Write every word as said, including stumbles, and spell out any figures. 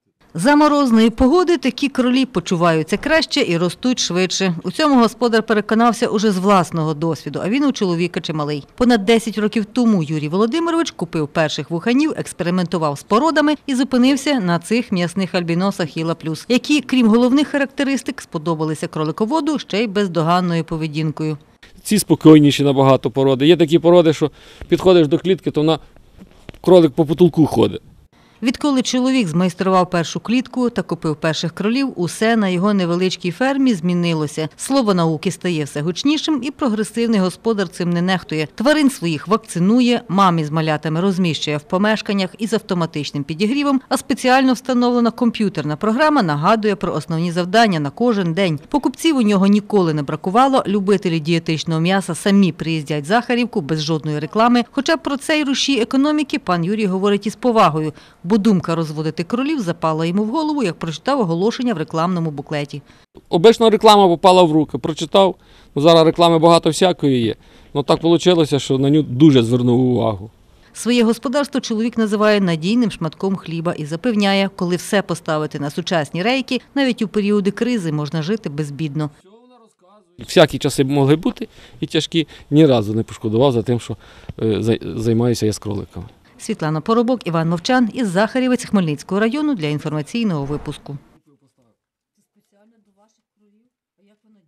За морозної погоди такі кролі почуваються краще і ростуть швидше. У цьому господар переконався уже з власного досвіду, а він у чоловіка чималий. Понад десять років тому Юрій Володимирович купив перших вуханів, експериментував з породами і зупинився на цих м'ясних альбіносах Іла Плюс, які, крім головних характеристик, сподобалися кролиководу ще й бездоганною поведінкою. Ці спокійніші набагато породи. Є такі породи, що підходиш до клітки, то вона кролик по потолку ходить. Відколи чоловік змайстрував першу клітку та купив перших кролів, усе на його невеличкій фермі змінилося. Слово науки стає все гучнішим і прогресивний господар цим не нехтує. Тварин своїх вакцинує, мамі з малятами розміщує в помешканнях із автоматичним підігрівом, а спеціально встановлена комп'ютерна програма нагадує про основні завдання на кожен день. Покупців у нього ніколи не бракувало, любителі дієтичного м'яса самі приїздять за Харівку без жодної реклами. Хоча про цей рушій економіки пан Юрій говорить із повагою, бо думка розводити кролів запала йому в голову, як прочитав оголошення в рекламному буклеті. Обично реклама попала в руки, прочитав, ну, зараз реклами багато всякої є. Ну так вийшло, що на нього дуже звернув увагу. Своє господарство чоловік називає надійним шматком хліба і запевняє, коли все поставити на сучасні рейки, навіть у періоди кризи можна жити безбідно. Всякі часи могли бути і тяжкі, ні разу не пошкодував за тим, що е, займаюся я з кроликами. Світлана Поробок, Іван Мовчан із Захарівець Хмельницького району для інформаційного випуску.